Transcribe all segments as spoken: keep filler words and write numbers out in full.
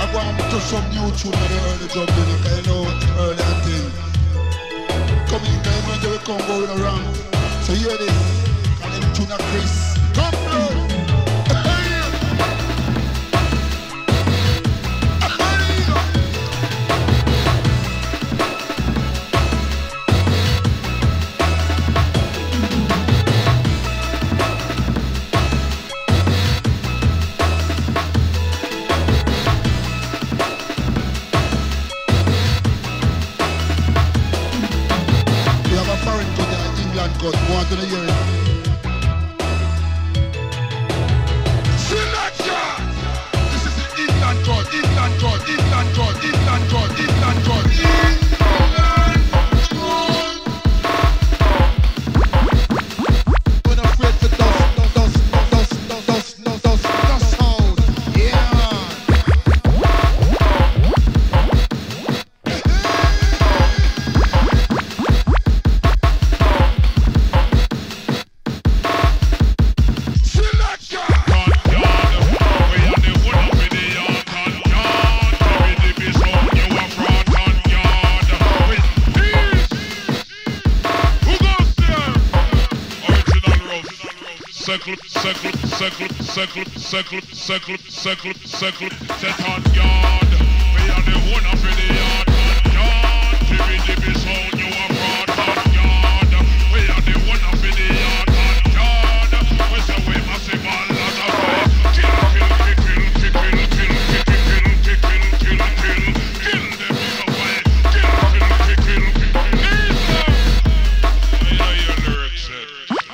I go on to some new tune at the early jumping, you can know early and thing. Come in, come in, they come going around. So hear this, and then tune at Chris. Come on! God, want to hear it. Selection! This is the England God, England God, England God, England God, England God, England God. We're not afraid for dust, dust, dust, dust, dust, dust, dust, dust sound. Yeah. Circle, circle, circle, circle, circle, circle, circle, circle, set on yard. We are the one of the yard, yard. T V D B sound, you are fraud, on yard. We are the one of the yard, yard. We say we massive all lot of fire. Kill, kill, kill, kill, kill, kill, kill, kill, kill, kill, kill, kill them in a way. Kill, kill, kill, kill, kill. I know your lyrics said.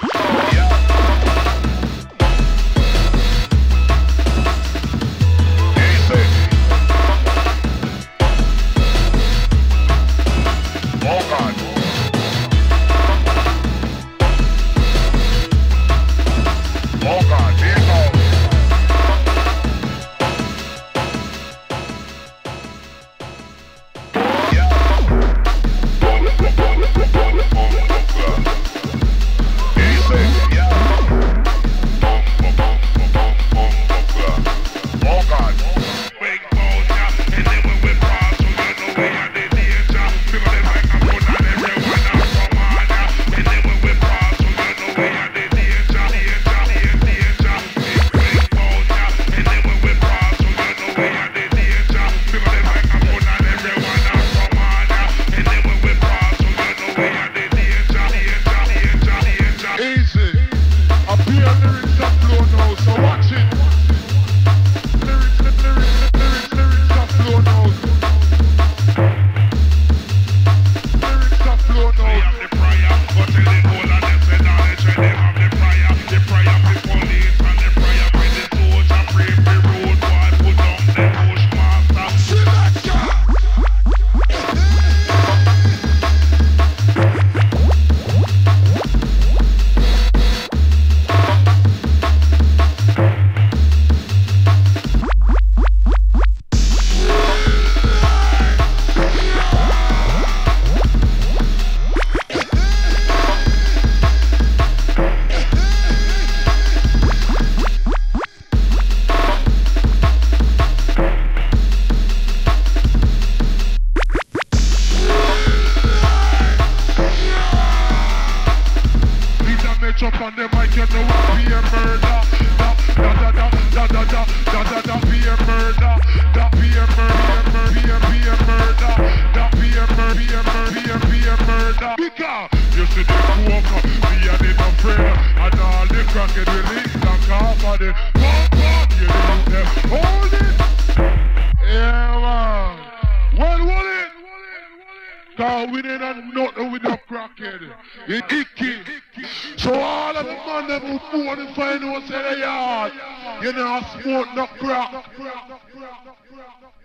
Jump on the mic, you know what be a murder. Da da da da da da da da da be a murder. Da be a murder, be a be a murder. Da be a murder, be a murder, be a be a murder. Because you see the coke, me and it a prayer, and all the crackhead will lick and cough on it. Pop pop, you know them. Hold it. Yeah man. Well, what it? Cause we didn't know nothing with no crackhead. It icky. So all of the man that who born in find what's in the yard, you know, smoke no crack.